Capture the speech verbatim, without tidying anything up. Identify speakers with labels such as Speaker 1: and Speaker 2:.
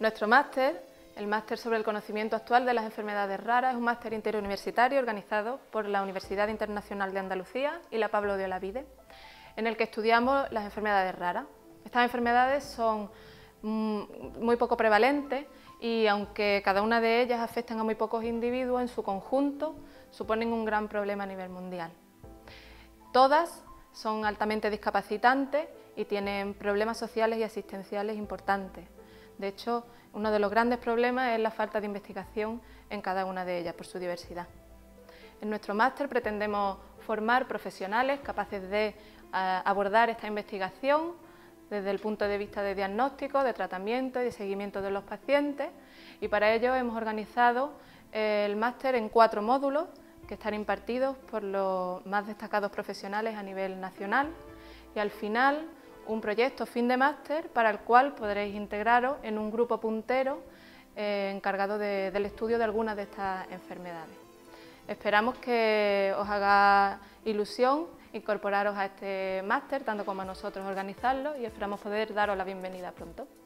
Speaker 1: Nuestro máster, el Máster sobre el conocimiento actual de las enfermedades raras, es un máster interuniversitario organizado por la Universidad Internacional de Andalucía y la Pablo de Olavide, en el que estudiamos las enfermedades raras. Estas enfermedades son muy poco prevalentes y, aunque cada una de ellas afectan a muy pocos individuos, en su conjunto suponen un gran problema a nivel mundial. Todas son altamente discapacitantes y tienen problemas sociales y asistenciales importantes. De hecho, uno de los grandes problemas es la falta de investigación en cada una de ellas por su diversidad. En nuestro máster pretendemos formar profesionales capaces de eh, abordar esta investigación desde el punto de vista de diagnóstico, de tratamiento y de seguimiento de los pacientes, y para ello hemos organizado el máster en cuatro módulos que están impartidos por los más destacados profesionales a nivel nacional, y al final un proyecto fin de máster para el cual podréis integraros en un grupo puntero eh, encargado de, del estudio de algunas de estas enfermedades. Esperamos que os haga ilusión incorporaros a este máster, tanto como a nosotros organizarlo, y esperamos poder daros la bienvenida pronto.